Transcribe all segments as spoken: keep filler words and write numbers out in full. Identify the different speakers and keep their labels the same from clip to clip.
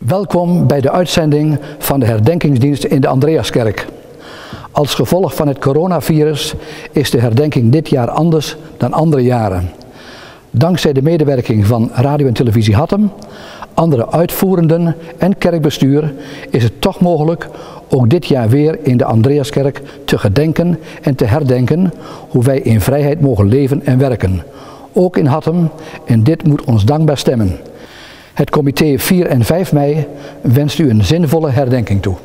Speaker 1: Welkom bij de uitzending van de herdenkingsdienst in de Andreaskerk. Als gevolg van het coronavirus is de herdenking dit jaar anders dan andere jaren. Dankzij de medewerking van Radio en Televisie Hattem, andere uitvoerenden en kerkbestuur is het toch mogelijk ook dit jaar weer in de Andreaskerk te gedenken en te herdenken hoe wij in vrijheid mogen leven en werken. Ook in Hattem, en dit moet ons dankbaar stemmen. Het comité vier en vijf mei wenst u een zinvolle herdenking toe.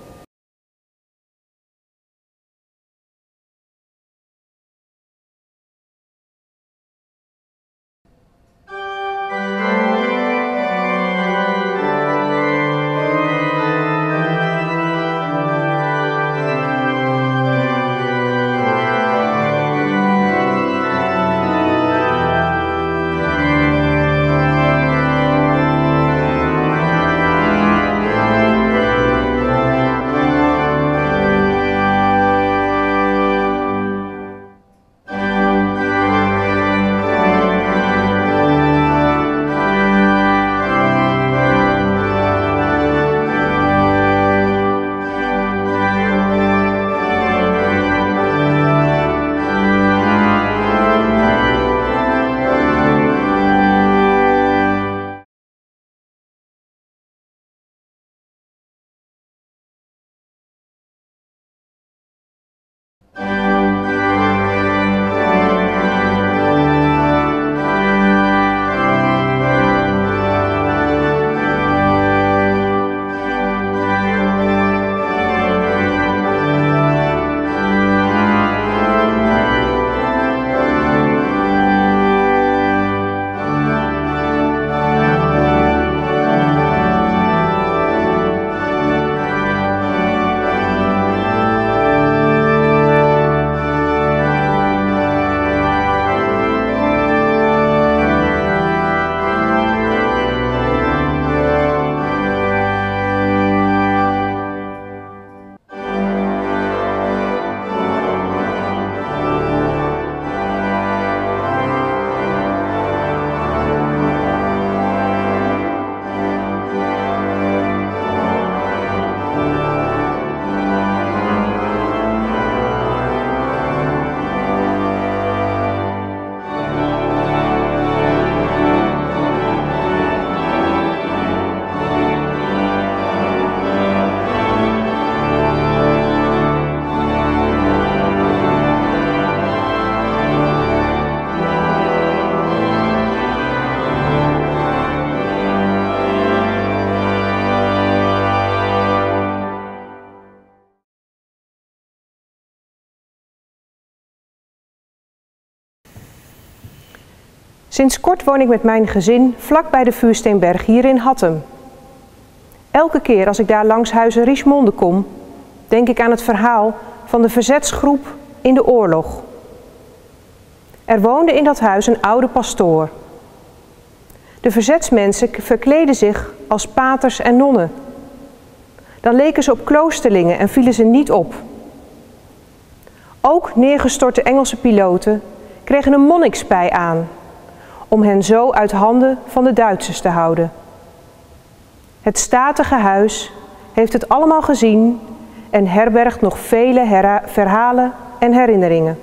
Speaker 2: Sinds kort woon ik met mijn gezin vlak bij de Vuursteenberg hier in Hattem. Elke keer als ik daar langs Huize Richmonde kom, denk ik aan het verhaal van de verzetsgroep in de oorlog. Er woonde in dat huis een oude pastoor. De verzetsmensen verkleden zich als paters en nonnen. Dan leken ze op kloosterlingen en vielen ze niet op. Ook neergestorte Engelse piloten kregen een monnikspij aan, om hen zo uit handen van de Duitsers te houden. Het statige huis heeft het allemaal gezien en herbergt nog vele verhalen en herinneringen.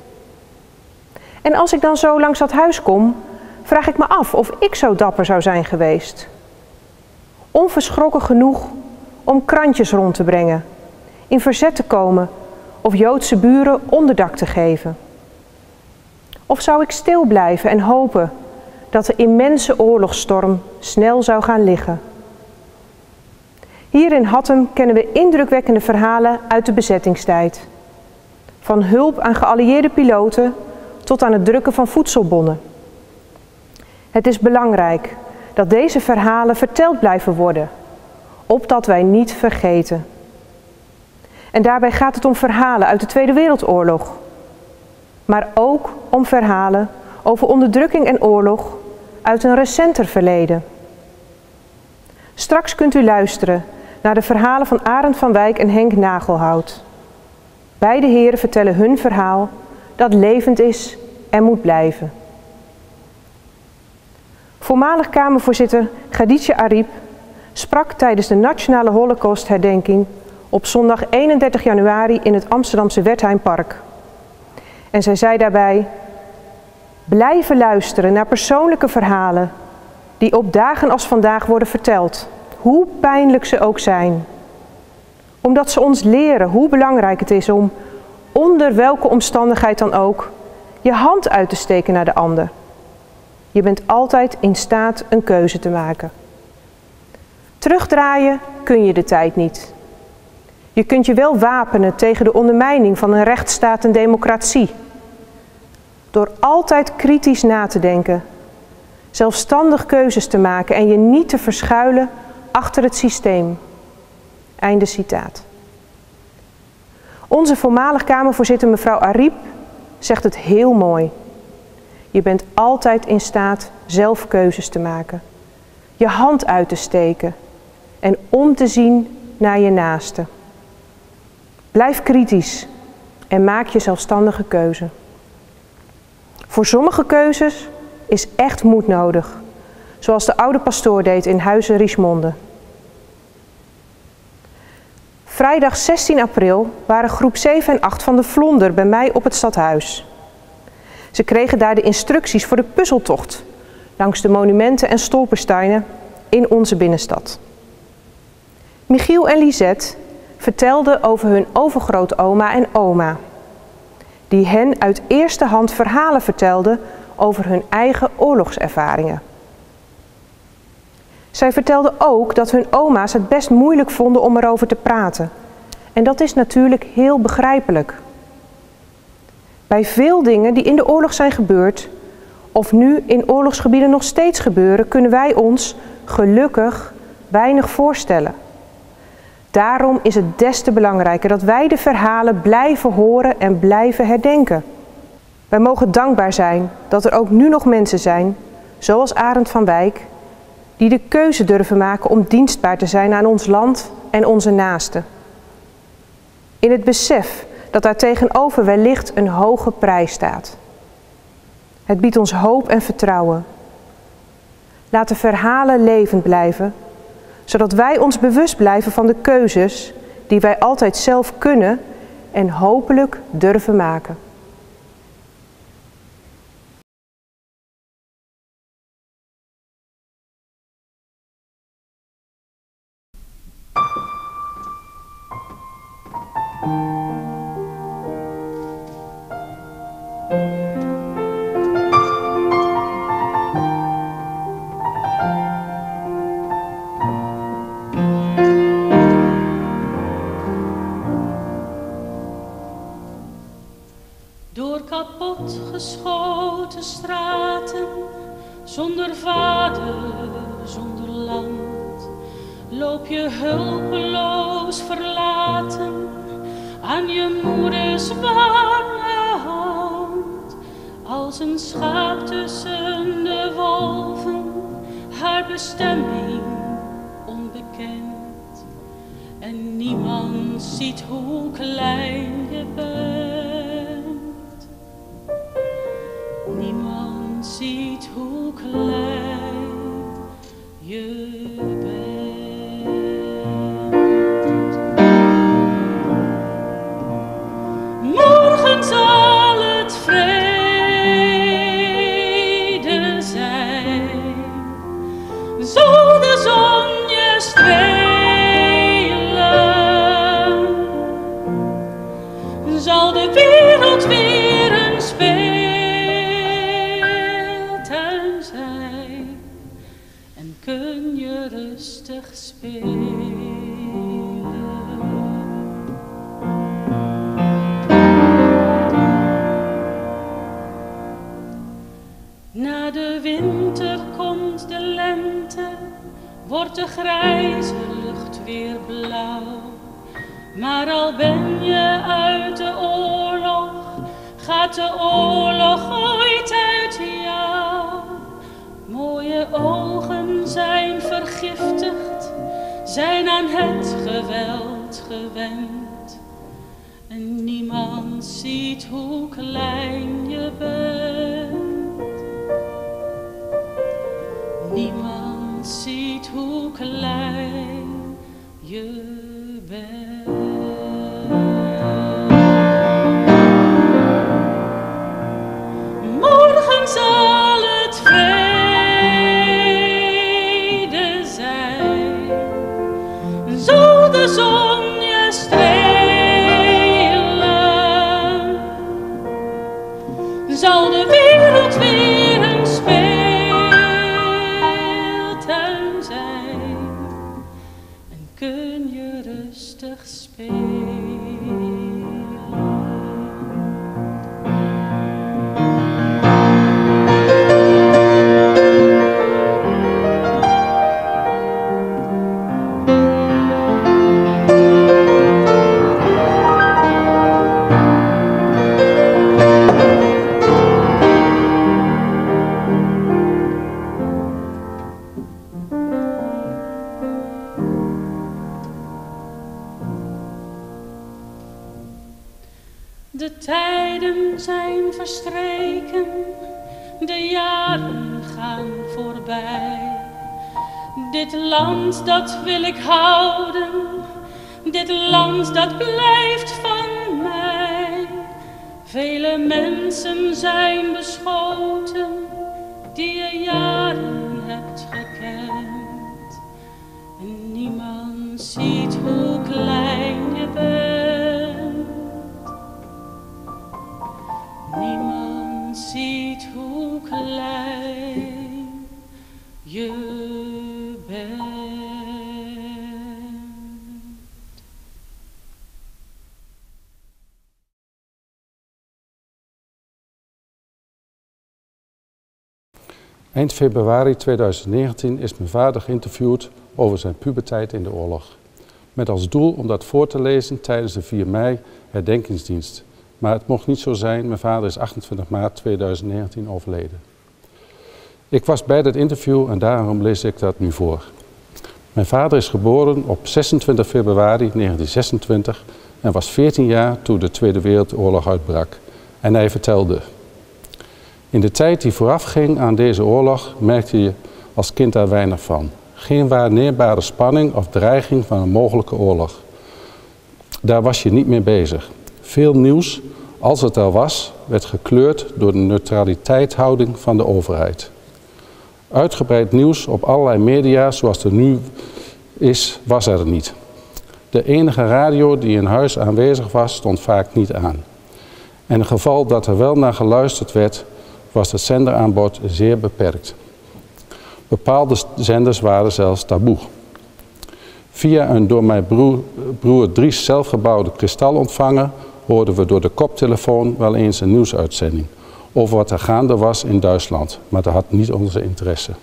Speaker 2: En als ik dan zo langs dat huis kom, vraag ik me af of ik zo dapper zou zijn geweest. Onverschrokken genoeg om krantjes rond te brengen, in verzet te komen of Joodse buren onderdak te geven. Of zou ik stil blijven en hopen dat de immense oorlogsstorm snel zou gaan liggen? Hier in Hattem kennen we indrukwekkende verhalen uit de bezettingstijd. Van hulp aan geallieerde piloten tot aan het drukken van voedselbonnen. Het is belangrijk dat deze verhalen verteld blijven worden, opdat wij niet vergeten. En daarbij gaat het om verhalen uit de Tweede Wereldoorlog, maar ook om verhalen over onderdrukking en oorlog uit een recenter verleden. Straks kunt u luisteren naar de verhalen van Arend van Wijk en Henk Nagelhout. Beide heren vertellen hun verhaal dat levend is en moet blijven. Voormalig Kamervoorzitter Khadija Ariep sprak tijdens de Nationale Holocaustherdenking op zondag eenendertig januari in het Amsterdamse Wertheimpark. En zij zei daarbij: blijven luisteren naar persoonlijke verhalen die op dagen als vandaag worden verteld, hoe pijnlijk ze ook zijn. Omdat ze ons leren hoe belangrijk het is om, onder welke omstandigheid dan ook, je hand uit te steken naar de ander. Je bent altijd in staat een keuze te maken. Terugdraaien kun je de tijd niet. Je kunt je wel wapenen tegen de ondermijning van een rechtsstaat en democratie. Door altijd kritisch na te denken, zelfstandig keuzes te maken en je niet te verschuilen achter het systeem. Einde citaat. Onze voormalig Kamervoorzitter mevrouw Ariep zegt het heel mooi. Je bent altijd in staat zelf keuzes te maken, je hand uit te steken en om te zien naar je naaste. Blijf kritisch en maak je zelfstandige keuze. Voor sommige keuzes is echt moed nodig, zoals de oude pastoor deed in Huize Richmonde. Vrijdag zestien april waren groep zeven en acht van de Vlonder bij mij op het stadhuis. Ze kregen daar de instructies voor de puzzeltocht langs de monumenten en stolpersteinen in onze binnenstad. Michiel en Lisette vertelden over hun overgrootoma en oma, die hen uit eerste hand verhalen vertelden over hun eigen oorlogservaringen. Zij vertelden ook dat hun oma's het best moeilijk vonden om erover te praten. En dat is natuurlijk heel begrijpelijk. Bij veel dingen die in de oorlog zijn gebeurd, of nu in oorlogsgebieden nog steeds gebeuren, kunnen wij ons gelukkig weinig voorstellen. Daarom is het des te belangrijker dat wij de verhalen blijven horen en blijven herdenken. Wij mogen dankbaar zijn dat er ook nu nog mensen zijn, zoals Arend van Wijk, die de keuze durven maken om dienstbaar te zijn aan ons land en onze naasten. In het besef dat daar tegenover wellicht een hoge prijs staat. Het biedt ons hoop en vertrouwen. Laat de verhalen levend blijven, zodat wij ons bewust blijven van de keuzes die wij altijd zelf kunnen en hopelijk durven maken.
Speaker 3: Door kapotgeschoten straten, zonder vader, zonder land, loop je hulpeloos verlaten aan je moeders warme hand. Als een schaap tussen de wolven, haar bestemming onbekend. En niemand ziet hoe klein je bent. Niemand ziet hoe klein je bent. Morgen zal het vrede zijn, zal de zon je strelen, zal de wereld weer een spelen. Kun je rustig spelen. Na de winter komt de lente, wordt de grijze lucht weer blauw. Maar al ben je uit de oorlog, gaat de oorlog ooit uit jou. Mooie ogen zijn vergiftigd, zijn aan het geweld gewend. En niemand ziet hoe klein je bent. Niemand ziet hoe klein tijden zijn verstreken, de jaren gaan voorbij. Dit land dat wil ik houden, dit land dat blijft van mij. Vele mensen zijn beschoten die je jaren hebt gekend. En niemand ziet hoe klein je bent. Niemand ziet hoe klein je bent.
Speaker 4: Eind februari tweeduizend negentien is mijn vader geïnterviewd over zijn puberteit in de oorlog. Met als doel om dat voor te lezen tijdens de vier mei herdenkingsdienst. Maar het mocht niet zo zijn, mijn vader is achtentwintig maart tweeduizend negentien overleden. Ik was bij dat interview en daarom lees ik dat nu voor. Mijn vader is geboren op zesentwintig februari negentien zesentwintig en was veertien jaar toen de Tweede Wereldoorlog uitbrak. En hij vertelde: in de tijd die voorafging aan deze oorlog merkte je als kind daar weinig van. Geen waarneembare spanning of dreiging van een mogelijke oorlog. Daar was je niet mee bezig. Veel nieuws, als het er was, werd gekleurd door de neutraliteitshouding van de overheid. Uitgebreid nieuws op allerlei media zoals er nu is, was er niet. De enige radio die in huis aanwezig was, stond vaak niet aan. En in het geval dat er wel naar geluisterd werd, was het zenderaanbod zeer beperkt. Bepaalde zenders waren zelfs taboe. Via een door mijn broer, broer Dries zelfgebouwde kristalontvanger hoorden we door de koptelefoon wel eens een nieuwsuitzending over wat er gaande was in Duitsland, maar dat had niet onze interesse.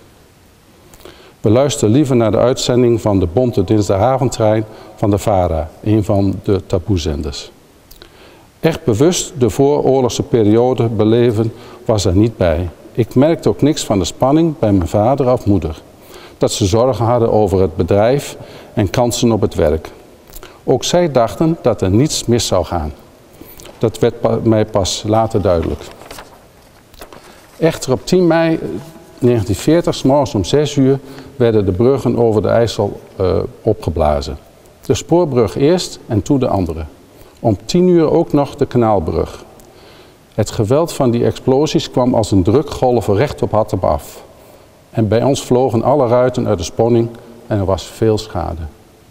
Speaker 4: We luisterden liever naar de uitzending van de Bonte Dinsdagavondtrein van de VARA, een van de taboezenders. Echt bewust de vooroorlogse periode beleven was er niet bij. Ik merkte ook niks van de spanning bij mijn vader of moeder. Dat ze zorgen hadden over het bedrijf en kansen op het werk. Ook zij dachten dat er niets mis zou gaan. Dat werd mij pas later duidelijk. Echter op tien mei negentien veertig, 's morgens om zes uur, werden de bruggen over de IJssel uh, opgeblazen. De spoorbrug eerst en toen de andere. Om tien uur ook nog de Kanaalbrug. Het geweld van die explosies kwam als een drukgolf recht op Hattem af. En bij ons vlogen alle ruiten uit de sponning en er was veel schade.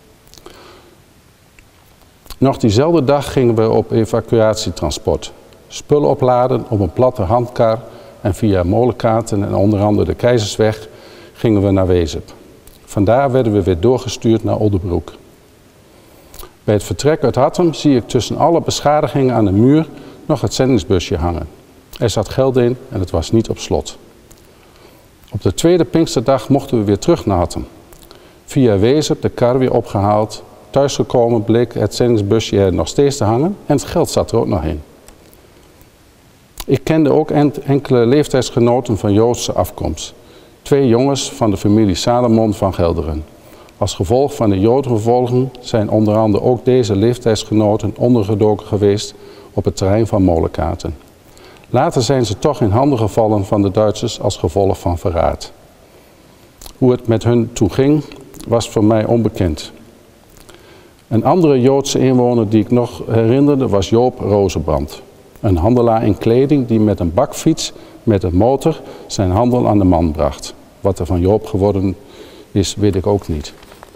Speaker 4: Nog diezelfde dag gingen we op evacuatietransport. Spullen opladen op een platte handkar en via Molenkaten en onder andere de Keizersweg gingen we naar Wezep. Vandaar werden we weer doorgestuurd naar Oldebroek. Bij het vertrek uit Hattem zie ik tussen alle beschadigingen aan de muur nog het zendingsbusje hangen. Er zat geld in en het was niet op slot. Op de tweede Pinksterdag mochten we weer terug naar Hattem. Via Wezep de kar weer opgehaald. Thuisgekomen bleek het zendingsbusje er nog steeds te hangen en het geld zat er ook nog in. Ik kende ook enkele leeftijdsgenoten van Joodse afkomst. Twee jongens van de familie Salomon van Gelderen. Als gevolg van de Jodenvervolging zijn onder andere ook deze leeftijdsgenoten ondergedoken geweest op het terrein van Molenkaten. Later zijn ze toch in handen gevallen van de Duitsers als gevolg van verraad. Hoe het met hun toeging was voor mij onbekend. Een andere Joodse inwoner die ik nog herinnerde was Joop Rozenbrand. Een handelaar in kleding die met een bakfiets met een motor zijn handel aan de man bracht. Wat er van Joop geworden is, weet ik ook niet.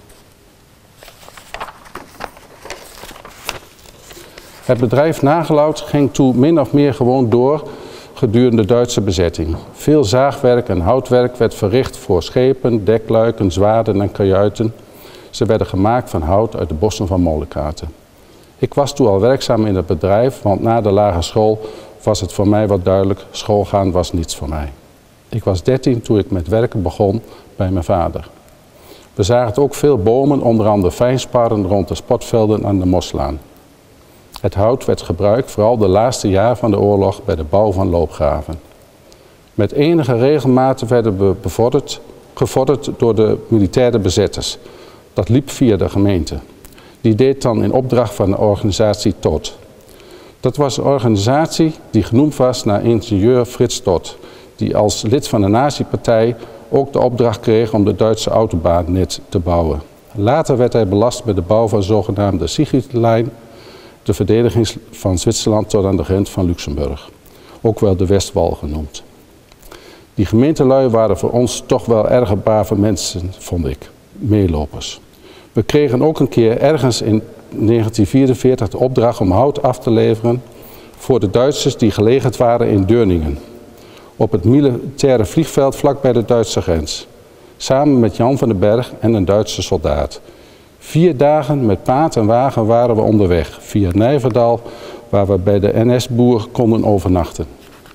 Speaker 4: Het bedrijf Nagelout ging toen min of meer gewoon door gedurende de Duitse bezetting. Veel zaagwerk en houtwerk werd verricht voor schepen, dekluiken, zwaarden en kajuiten. Ze werden gemaakt van hout uit de bossen van Molenkaten. Ik was toen al werkzaam in het bedrijf, want na de lagere school was het voor mij wat duidelijk, schoolgaan was niets voor mij. Ik was dertien toen ik met werken begon bij mijn vader. We zagen ook veel bomen, onder andere fijnsparren rond de sportvelden aan de Moslaan. Het hout werd gebruikt vooral de laatste jaren van de oorlog bij de bouw van loopgraven. Met enige regelmaat werden we bevorderd, gevorderd door de militaire bezetters. Dat liep via de gemeente. Die deed dan in opdracht van de organisatie T O T. Dat was een organisatie die genoemd was naar ingenieur Frits Todt, die als lid van de nazi-partij ook de opdracht kreeg om de Duitse autobaannet te bouwen. Later werd hij belast met de bouw van de zogenaamde Sigrid-lijn, de verdediging van Zwitserland tot aan de grens van Luxemburg, ook wel de Westwall genoemd. Die gemeentelui waren voor ons toch wel erg brave mensen, vond ik, meelopers. We kregen ook een keer ergens in negentien vierenveertig de opdracht om hout af te leveren voor de Duitsers die gelegerd waren in Deurningen, op het militaire vliegveld vlak bij de Duitse grens, samen met Jan van den Berg en een Duitse soldaat. Vier dagen met paard en wagen waren we onderweg, via Nijverdal, waar we bij de N S-boer konden overnachten.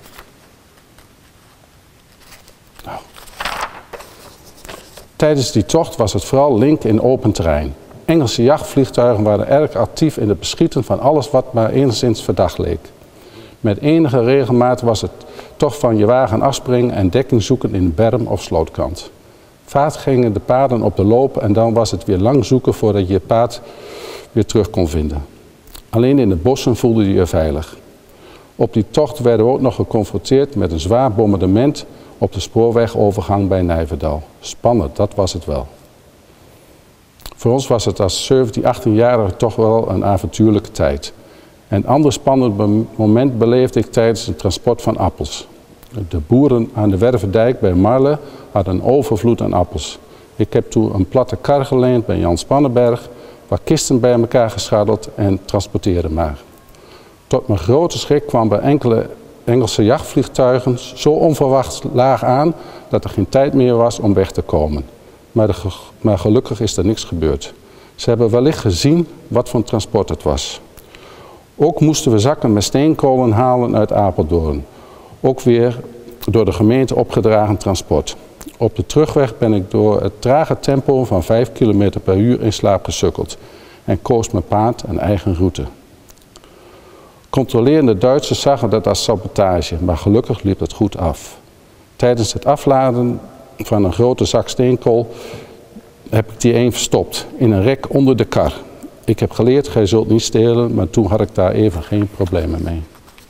Speaker 4: Nou. Tijdens die tocht was het vooral link in open terrein. Engelse jachtvliegtuigen waren erg actief in het beschieten van alles wat maar enigszins verdacht leek. Met enige regelmaat was het toch van je wagen afspringen en dekking zoeken in een berm of slootkant. Vaak gingen de paarden op de loop en dan was het weer lang zoeken voordat je je paard weer terug kon vinden. Alleen in de bossen voelde je je veilig. Op die tocht werden we ook nog geconfronteerd met een zwaar bombardement op de spoorwegovergang bij Nijverdal. Spannend, dat was het wel. Voor ons was het als zeventien, achttienjarige toch wel een avontuurlijke tijd. Een ander spannend moment beleefde ik tijdens het transport van appels. De boeren aan de Wervendijk bij Marle hadden een overvloed aan appels. Ik heb toen een platte kar geleend bij Jan Spannenberg, waar kisten bij elkaar geschaddeld en transporteerde maar. Tot mijn grote schrik kwam bij enkele Engelse jachtvliegtuigen zo onverwachts laag aan dat er geen tijd meer was om weg te komen. Maar, de, maar gelukkig is er niks gebeurd. Ze hebben wellicht gezien wat voor transport het was. Ook moesten we zakken met steenkolen halen uit Apeldoorn. Ook weer door de gemeente opgedragen transport. Op de terugweg ben ik door het trage tempo van vijf kilometer per uur in slaap gesukkeld en koos mijn paard een eigen route. Controlerende Duitsers zagen dat als sabotage, maar gelukkig liep het goed af. Tijdens het afladen van een grote zak steenkool heb ik die een verstopt in een rek onder de kar. Ik heb geleerd, gij zult niet stelen, maar toen had ik daar even geen problemen mee.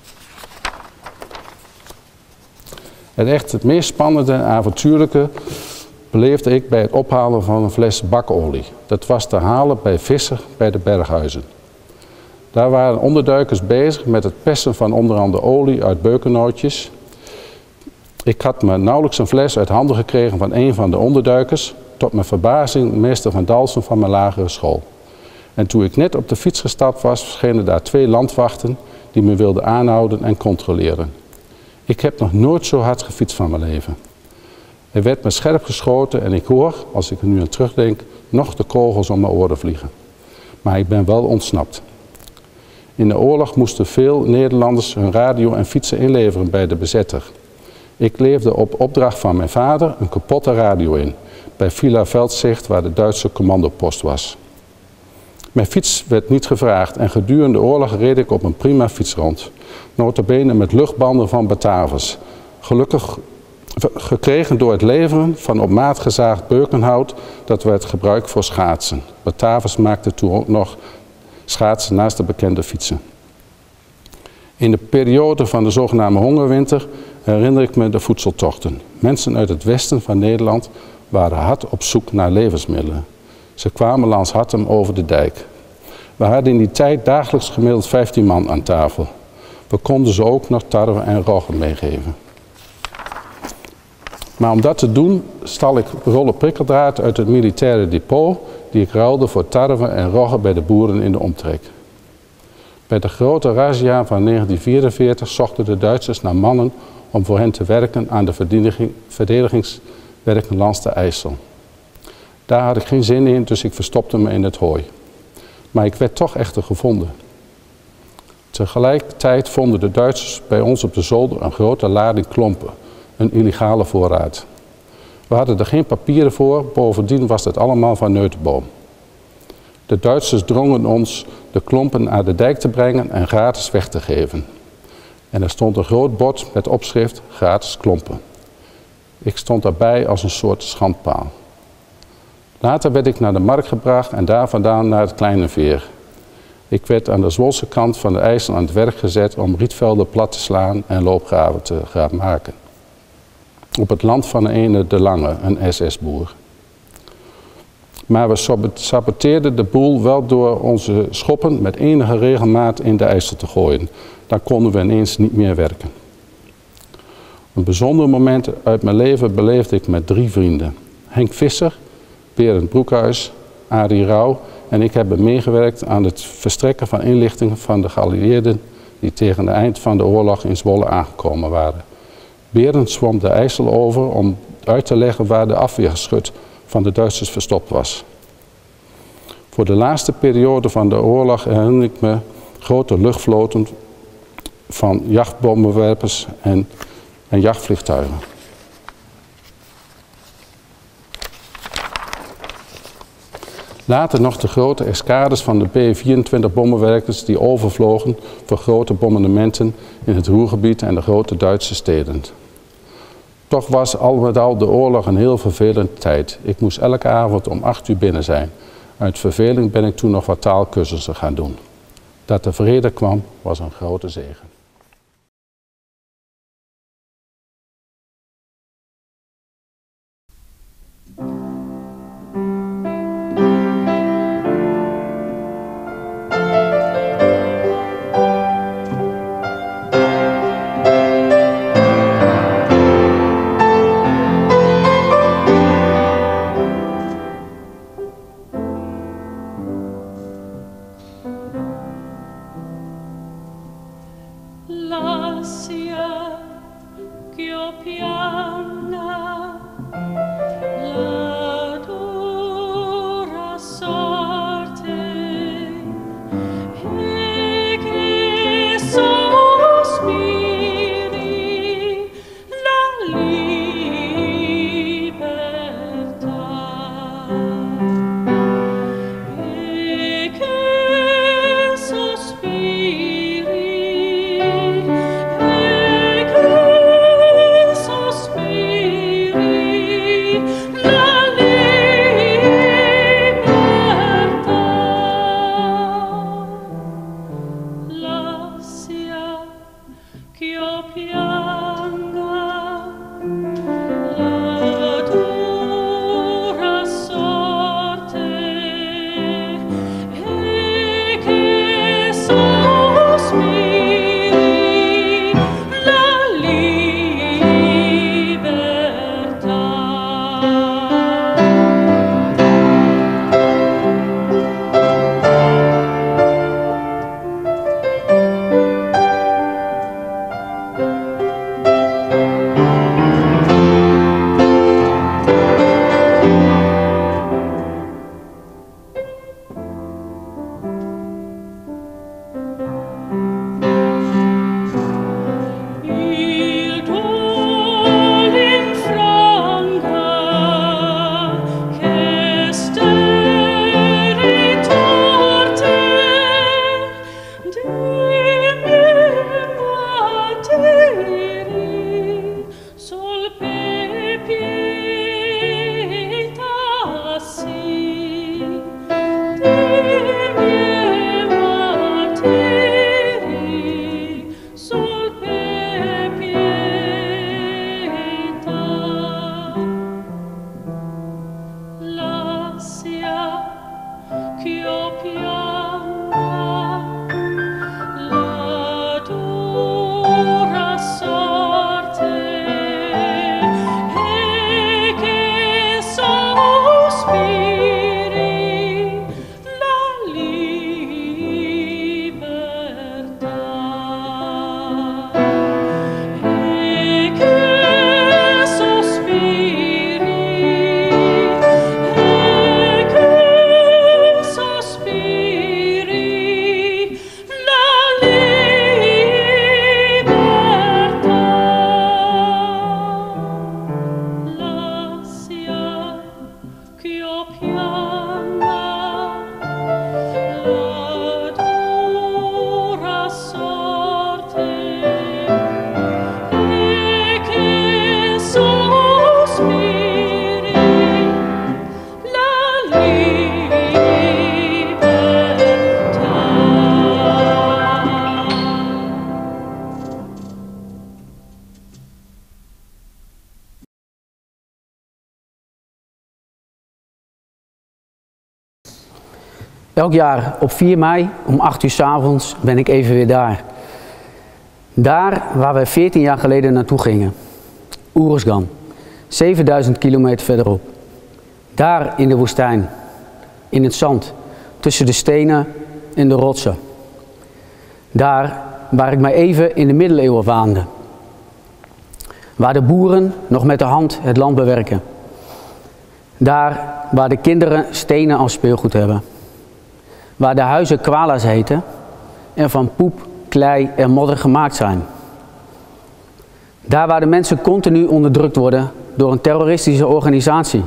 Speaker 4: Het echt het meest spannende en avontuurlijke beleefde ik bij het ophalen van een fles bakolie. Dat was te halen bij Visser bij de Berghuizen. Daar waren onderduikers bezig met het persen van onder andere olie uit beukennootjes. Ik had me nauwelijks een fles uit handen gekregen van een van de onderduikers, tot mijn verbazing meester Van Dalsen van mijn lagere school. En toen ik net op de fiets gestapt was, verschenen daar twee landwachten die me wilden aanhouden en controleren. Ik heb nog nooit zo hard gefietst van mijn leven. Er werd me scherp geschoten en ik hoor, als ik er nu aan terugdenk, nog de kogels om mijn oren vliegen. Maar ik ben wel ontsnapt. In de oorlog moesten veel Nederlanders hun radio en fietsen inleveren bij de bezetter. Ik leefde op opdracht van mijn vader een kapotte radio in, bij Villa Veldzicht waar de Duitse commandopost was. Mijn fiets werd niet gevraagd en gedurende de oorlog reed ik op een prima fiets rond. Nota bene met luchtbanden van Batavus. Gelukkig gekregen door het leveren van op maat gezaagd beukenhout dat werd gebruikt voor schaatsen. Batavus maakte toen ook nog schaatsen naast de bekende fietsen. In de periode van de zogenaamde hongerwinter herinner ik me de voedseltochten. Mensen uit het westen van Nederland waren hard op zoek naar levensmiddelen. Ze kwamen langs Hattem over de dijk. We hadden in die tijd dagelijks gemiddeld vijftien man aan tafel. We konden ze ook nog tarwe en rogge meegeven. Maar om dat te doen stal ik rollen prikkeldraad uit het militaire depot die ik ruilde voor tarwe en rogge bij de boeren in de omtrek. Bij de grote razzia van negentien vierenveertig zochten de Duitsers naar mannen om voor hen te werken aan de verdedigingswerken langs de IJssel. Daar had ik geen zin in, dus ik verstopte me in het hooi. Maar ik werd toch echter gevonden. Tegelijkertijd vonden de Duitsers bij ons op de zolder een grote lading klompen, een illegale voorraad. We hadden er geen papieren voor, bovendien was het allemaal van Neutenboom. De Duitsers drongen ons de klompen naar de dijk te brengen en gratis weg te geven. En er stond een groot bord met opschrift gratis klompen. Ik stond daarbij als een soort schandpaal. Later werd ik naar de markt gebracht en daar vandaan naar het Kleine Veer. Ik werd aan de Zwolse kant van de IJssel aan het werk gezet om rietvelden plat te slaan en loopgraven te gaan maken. Op het land van de ene De Lange, een S S-boer. Maar we saboteerden de boel wel door onze schoppen met enige regelmaat in de IJssel te gooien. Dan konden we ineens niet meer werken. Een bijzonder moment uit mijn leven beleefde ik met drie vrienden. Henk Visser, Berend Broekhuis, Arie Rauw en ik hebben meegewerkt aan het verstrekken van inlichtingen van de geallieerden die tegen het eind van de oorlog in Zwolle aangekomen waren. Berend zwom de IJssel over om uit te leggen waar de afweergeschut van de Duitsers verstopt was. Voor de laatste periode van de oorlog herinner ik me grote luchtvloten van jachtbommenwerpers en, en jachtvliegtuigen. Later nog de grote eskaders van de B vierentwintig bommenwerkers die overvlogen voor grote bombardementen in het Ruhrgebied en de grote Duitse steden. Toch was al met al de oorlog een heel vervelende tijd. Ik moest elke avond om acht uur binnen zijn. Uit verveling ben ik toen nog wat taalkursussen gaan doen. Dat de vrede kwam was een grote zegen.
Speaker 5: Elk jaar op vier mei om acht uur 's avonds ben ik even weer daar. Daar waar wij veertien jaar geleden naartoe gingen. Uruzgan, zevenduizend kilometer verderop. Daar in de woestijn, in het zand, tussen de stenen en de rotsen. Daar waar ik mij even in de middeleeuwen waande. Waar de boeren nog met de hand het land bewerken. Daar waar de kinderen stenen als speelgoed hebben. Waar de huizen kwala's heten en van poep, klei en modder gemaakt zijn. Daar waar de mensen continu onderdrukt worden door een terroristische organisatie.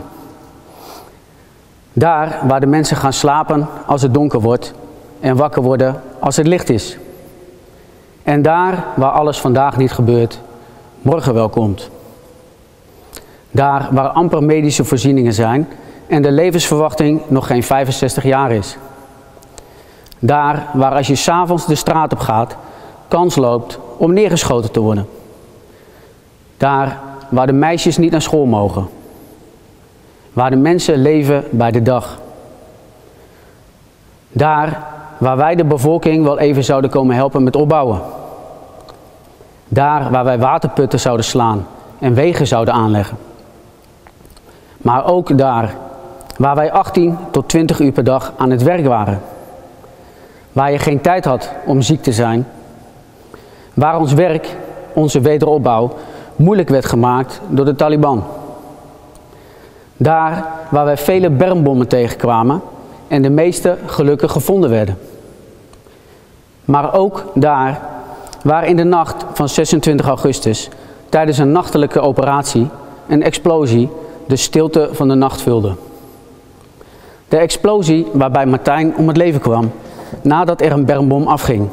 Speaker 5: Daar waar de mensen gaan slapen als het donker wordt en wakker worden als het licht is. En daar waar alles vandaag niet gebeurt, morgen wel komt. Daar waar amper medische voorzieningen zijn en de levensverwachting nog geen vijfenzestig jaar is. Daar waar als je 's avonds de straat op gaat, kans loopt om neergeschoten te worden. Daar waar de meisjes niet naar school mogen. Waar de mensen leven bij de dag. Daar waar wij de bevolking wel even zouden komen helpen met opbouwen. Daar waar wij waterputten zouden slaan en wegen zouden aanleggen. Maar ook daar waar wij achttien tot twintig uur per dag aan het werk waren. Waar je geen tijd had om ziek te zijn. Waar ons werk, onze wederopbouw, moeilijk werd gemaakt door de Taliban. Daar waar wij vele bermbommen tegenkwamen en de meeste gelukkig gevonden werden. Maar ook daar waar in de nacht van zesentwintig augustus tijdens een nachtelijke operatie een explosie de stilte van de nacht vulde. De explosie waarbij Martijn om het leven kwam nadat er een bermbom afging.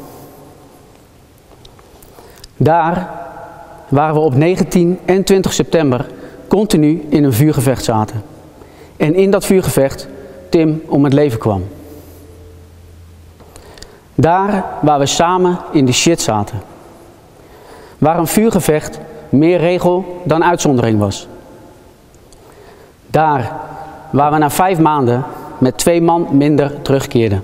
Speaker 5: Daar waar we op negentien en twintig september continu in een vuurgevecht zaten. En in dat vuurgevecht Tim om het leven kwam. Daar waar we samen in de shit zaten. Waar een vuurgevecht meer regel dan uitzondering was. Daar waar we na vijf maanden met twee man minder terugkeerden.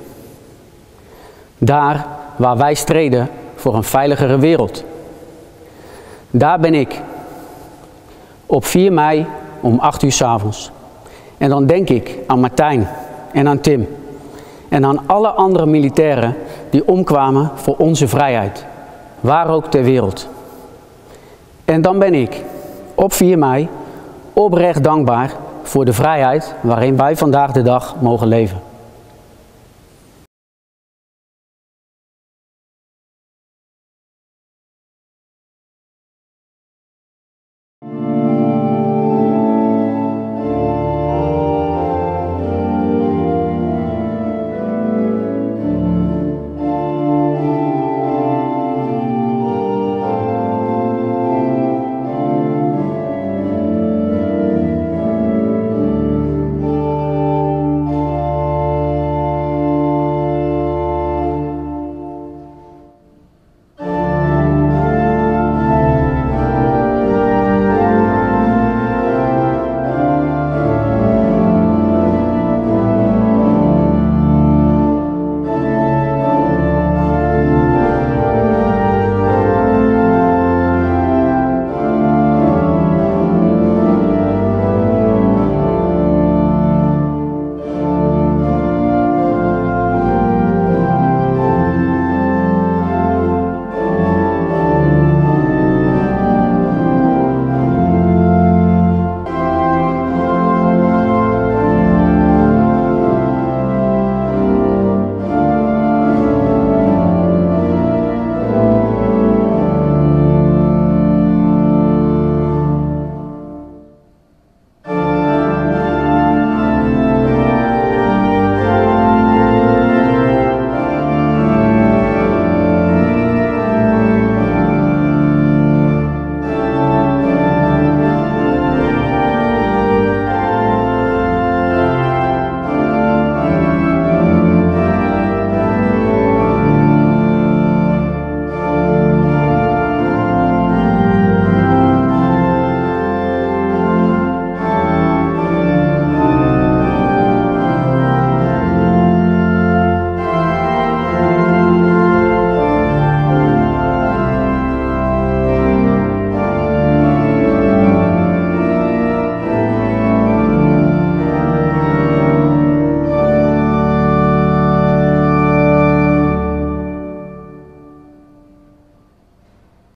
Speaker 5: Daar waar wij streden voor een veiligere wereld. Daar ben ik. Op vier mei om acht uur 's avonds. En dan denk ik aan Martijn en aan Tim. En aan alle andere militairen die omkwamen voor onze vrijheid. Waar ook ter wereld. En dan ben ik op vier mei oprecht dankbaar voor de vrijheid waarin wij vandaag de dag mogen leven.